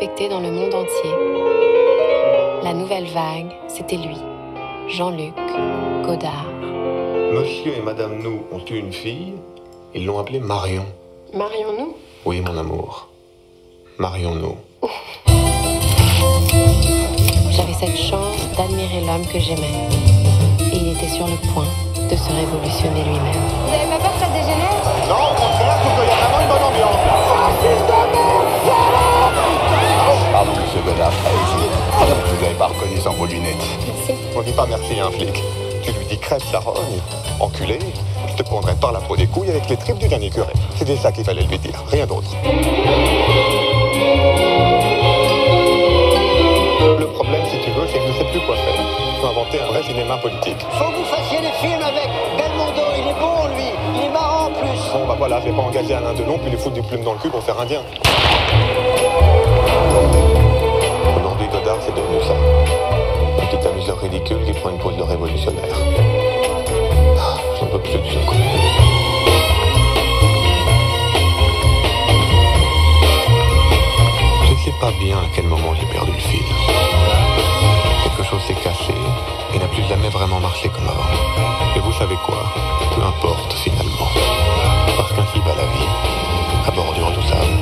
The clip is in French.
respecté dans le monde entier. La nouvelle vague, c'était lui, Jean-Luc Godard. Monsieur et Madame Nou ont eu une fille, ils l'ont appelée Marion. Marion Nou? Oui, mon amour. Marion Nou. J'avais cette chance d'admirer l'homme que j'aimais. Et il était sur le point de se révolutionner lui-même. Vous avez pas peur que ça dégénère? Non, au contraire, je trouve qu'il y a vraiment une bonne ambiance. Pardon, monsieur Godard, allez-y. Vous n'avez pas reconnu sans vos lunettes. Merci. On dit pas merci à un flic. Tu lui dis crève sa rogne, enculé, je te prendrai par la peau des couilles avec les tripes du dernier curé. C'était ça qu'il fallait lui dire, rien d'autre. Le problème, si tu veux, c'est que je ne sais plus quoi faire. Il faut inventer un vrai cinéma politique. Faut que vous fassiez des films avec Belmondo, il est bon lui, il est marrant en plus. Bon, bah voilà, je vais pas engager Alain Delon puis lui foutre du plume dans le cul pour faire indien. Aujourd'hui, Godard, c'est devenu ça. Un petit amuseur ridicule qui prend une pose de révolutionnaire. J'en peux plus de ce coup. Je ne sais pas bien à quel moment j'ai perdu le fil. Quelque chose s'est cassé et n'a plus jamais vraiment marché comme avant. Et vous savez quoi? Peu importe finalement. Parce qu'ainsi va la vie, à bordure tout ça.